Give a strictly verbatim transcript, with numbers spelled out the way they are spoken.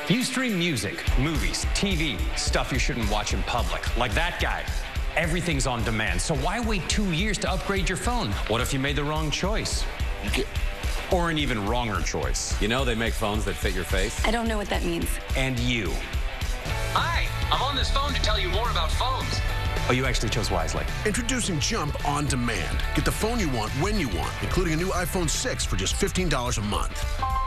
You stream music, movies, T V, stuff you shouldn't watch in public, like that guy. Everything's on demand, so why wait two years to upgrade your phone? What if you made the wrong choice? Or an even wronger choice? You know they make phones that fit your face? I don't know what that means. And you. Hi, I'm on this phone to tell you more about phones. Oh, you actually chose wisely. Introducing Jump on Demand. Get the phone you want when you want, including a new iPhone six for just fifteen dollars a month.